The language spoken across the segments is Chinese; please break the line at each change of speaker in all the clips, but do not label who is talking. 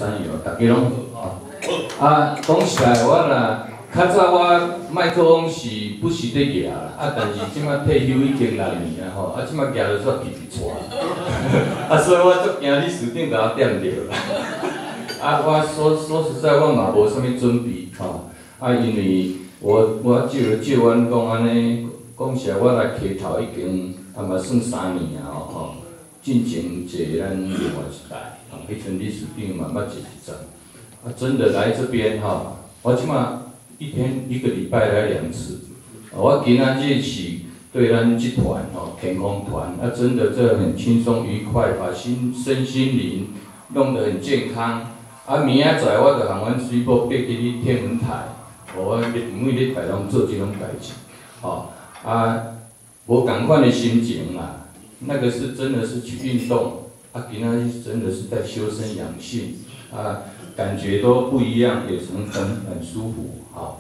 山友，大家拢好吼。啊，讲实在，我若较早我麦克风是不时咧举啦，但是即摆退休已经6年啊吼，即摆举就煞皮皮带，所以我足惊你树顶甲我点着啦。我说实在，我嘛无啥物准备吼，因为我照阮讲安尼，讲实我来溪头已经嘛算3年啊吼，进前坐咱另外一代，迄阵历史顶嘛捌坐一站，真的来这边吼，我即马一个礼拜来2次，我今仔日是对咱这团健康团，真的这很轻松愉快，把身心灵弄得很健康。明仔载我就向阮水某爬去天文台，我每礼拜拢做这种代志，无同款的心情啦，那个是真的是去运动，今仔日真的是在修身养性，感觉都不一样，也很舒服，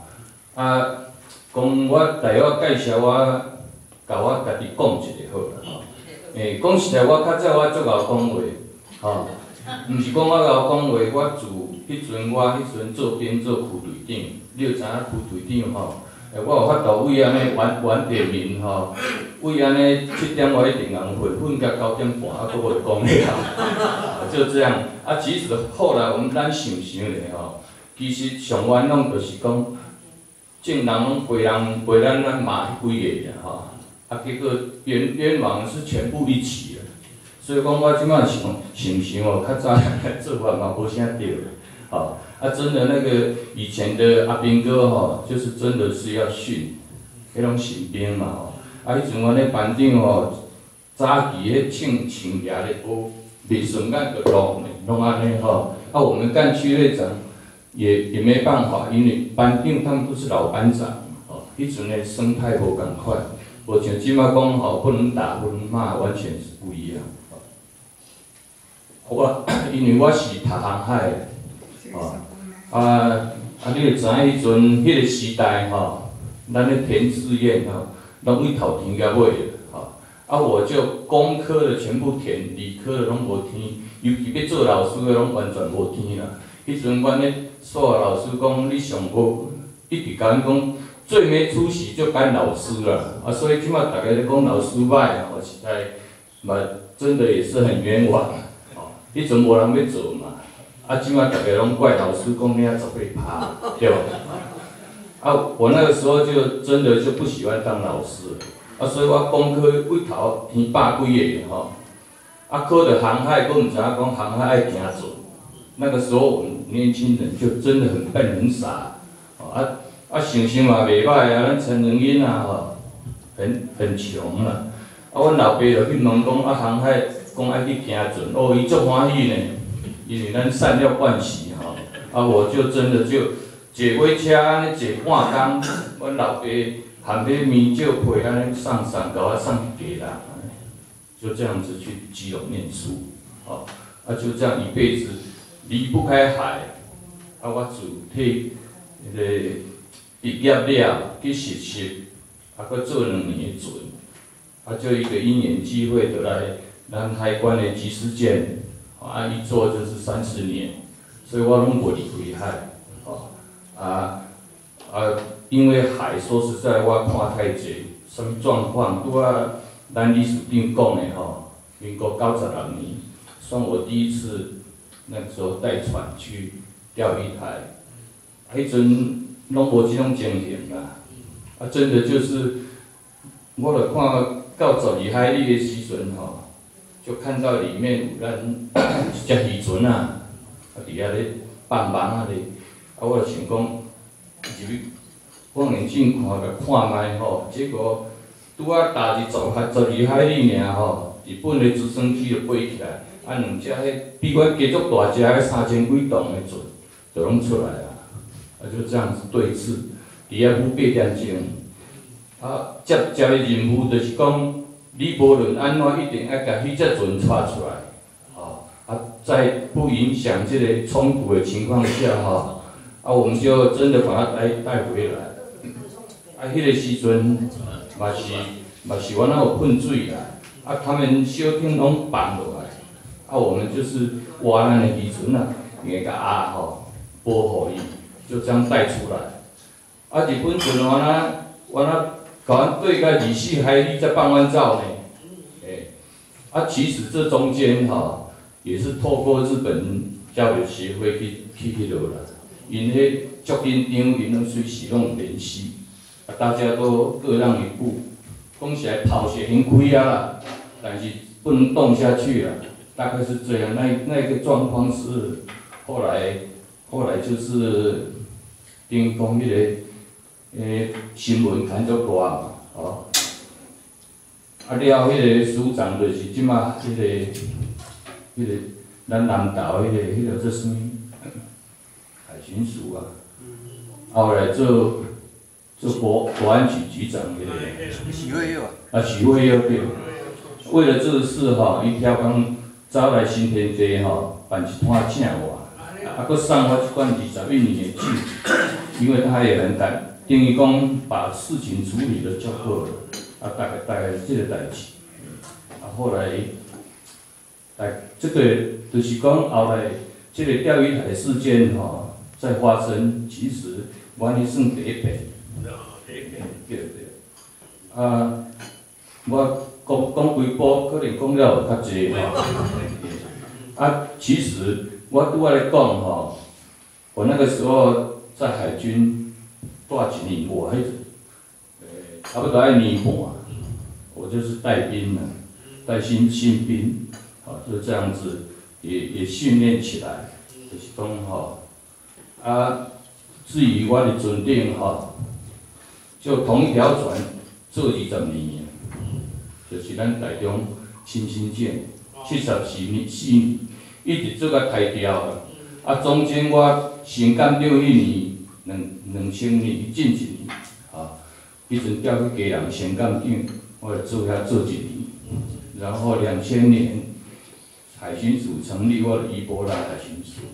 讲我待我介绍甲我家己讲一下好啦，讲实在，我较早我足敖讲话，毋是讲我敖讲话，我自迄阵做编做副队长，你就知影副队长吼，我有法度为安尼原地面吼，为安尼7点我一定人睡，瞓到9点半，佫袂讲了，就这样。其实后来咱想咧吼，其实上远拢就是讲，正人拢陪咱骂几个尔吼，结果冤枉是全部一起了。所以讲，我即摆想哦，较早做法嘛无啥对的，真的那个以前的阿兵哥吼，就是真的是要训，迄种新兵嘛迄阵阮咧班长早期迄请假咧，袂顺眼就弄安尼我们干区队长也没办法，因为班长他们都是老班长迄阵的生态无共款，无像即摆讲不能打不能骂，完全是不一样。因为我是读航海的，你就知影迄阵迄个时代咱咧填志愿拢为头填到尾的我就工科的全部填，理科的拢无填，尤其要做老师的拢完全无填啦。迄阵阮咧数学老师讲，你上无一直甲阮讲，最没出息就干老师啦。所以即摆大家咧讲老师歹实在嘛真的也是很冤枉。迄阵无人要做嘛，即摆大家拢怪老师讲你10岁拍，对吧？我那个时候就真的就不喜欢当老师，所以我功课为头填100几个考着航海，佫毋知影讲航海爱行准。那个时候我们年轻人就真的很笨很傻，想嘛袂歹咱陈仁英很穷啦，阮老爸就去问讲航海。讲爱去行准，伊足欢喜呢，因为咱善了惯习我就真的就坐火车安尼坐半工，阮老爸含迄米酒配安尼送，甲我送去家啦，就这样子去基隆念书，就这样一辈子离不开海，我自替迄个毕业了去实习，佫做2年的准，就一个因缘机会就来。咱海关的缉事监，一做就是30年，所以我拢无离开海，因为海说实在我看太济，什么状况，咱历史顶讲的民国96年，算我第一次那个时候带船去钓鱼台，迄阵拢无这种情形啦，真的就是我著看到12海里的时阵就看到里面有咱一只渔船伫遐咧放网咧，我就想讲入去望远镜看卖结果拄踏入12海里尔日本的直升机就飞起来，2只迄比阮加足大只迄3000几吨的船就拢出来就这样子对峙，伫遐舞8点钟，接的任务就是讲。你无论安怎，一定要甲迄只船带出来，在不影响这个冲突的情况下，我们就真的把它带回来。迄个时阵嘛是我那有喷水啦，他们小艇拢放落来，我们就是挖咱的渔船硬甲鸭吼保护伊，就这样带出来。啊，日本阵原来甲阮对个24海里才放阮走呢。啊，其实这中间也是透过日本交流协会去迄落啦，因迄足紧张，因拢随时拢有联系，啊，大家都各让一步，讲起来跑是很开啊啦，但是不能动下去了，大概是这样。那个状况是后来就是等于讲迄个新闻看足大嘛，啊了，迄个署长就是即马迄个咱南投迄个做啥物？海巡署啊，后来做国安局局长迄个。
许会友
啊，许会友对。为了这个事伊挑工走来新天地办一摊请我，啊，佮送我一罐21年的酒，因为他也很等于讲把事情处理得足好了，啊，大概是这个代志。啊，后来，这个就是讲后来这个钓鱼台事件在发生，其实我迄算第一遍。对。啊，我讲规波可能讲了有较济啊，其实我拄仔咧讲我那个时候在海军住1年，我差不多要1年半，我就是带兵了，带新兵，就这样子也训练起来，就是讲啊，至于我的船顶就同一条船做20年，就是咱台中新兴舰74年，一直做到开掉了。啊，中间我升舰长迄年，2000年近1年，迄阵调去基隆升舰长，我就做遐做1年，然后2000年海巡署成立，我就伊波拉海巡署，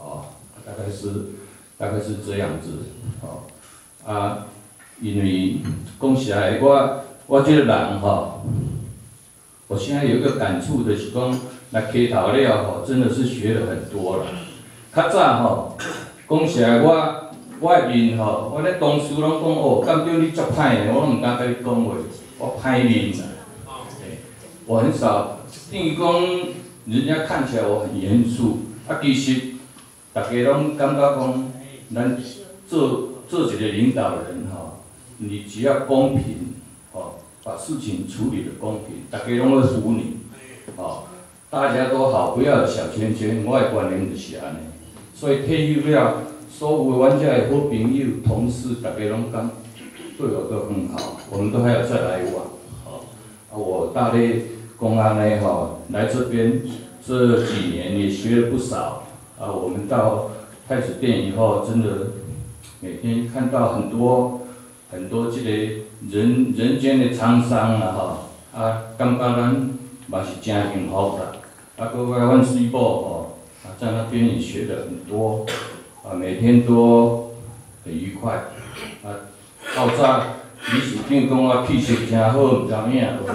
大概是这样子，啊。因为讲实在，我这个人我现在有一个感触就是讲，来溪头了真的是学了很多了。较早讲实在，我的面我咧同事拢讲舰长你足歹的，我拢毋敢甲你讲话，我歹面啦。我很少，等于讲人家看起来我很严肃，其实大家拢感觉讲，咱做一个领导人你只要公平，把事情处理得公平，大家拢会服你，大家都好，不要有小圈圈。我的观念就是安尼。所以退休了，所有阮遮的好朋友、同事，大家拢讲对我都很好，我们都还要再来往。我大概公安呢，来这边这几年也学了不少。我们到太子店以后，真的每天看到很多这个人间的沧桑感觉咱嘛是真幸福啦。搁阮水某在那边也学了很多，每天都很愉快。到早李署长讲我气色真好，毋知影。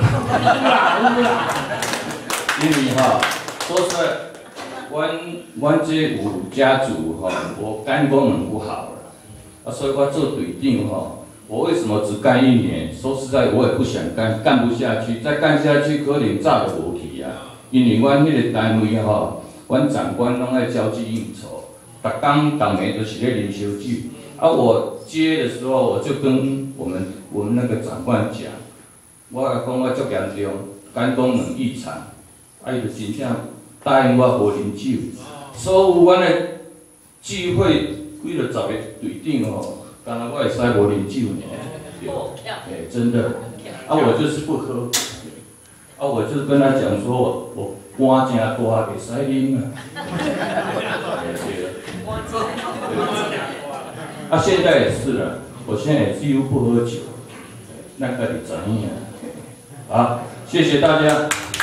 因为说实在，阮这有家族我肝功能不好了，所以我做队长我为什么只干1年？说实在，我也不想干不下去。再干下去，可能早就无去啊。因为阮迄个单位阮长官拢爱交际应酬，逐工逐暝都是咧啉烧酒。我接的时候，我就跟我们那个长官讲，我讲我足严重，肝功能异常，伊就真正答应我无啉酒。所有阮的聚会，几落10个队长当然我会使无啉酒呢，对，真的。我就是不喝，我就跟他讲说，我肝真大，袂使啉啊。对。现在也是了，我现在也几乎不喝酒，那个你知影。好，谢谢大家。